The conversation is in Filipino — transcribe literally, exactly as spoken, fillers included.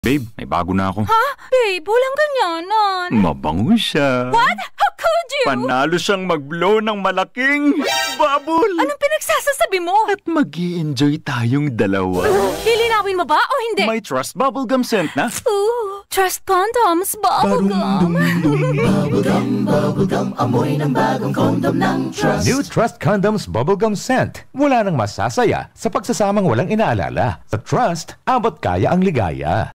Babe, may bago na ako. Ha? Babe, walang ganyanan. Mabango siya. What? How could you? Panalo siyang mag-blow ng malaking bubble. Anong pinagsasasabi mo? At mag-i-enjoy tayong dalawa. Lilinawin mo ba o hindi? May Trust Bubblegum Scent na. Ooh, Trust Condoms Bubblegum. Bubblegum, bubblegum, amoy ng bagong condom ng Trust. New Trust Condoms Bubblegum Scent. Wala nang masasaya sa pagsasamang walang inaalala. Sa Trust, abot kaya ang ligaya.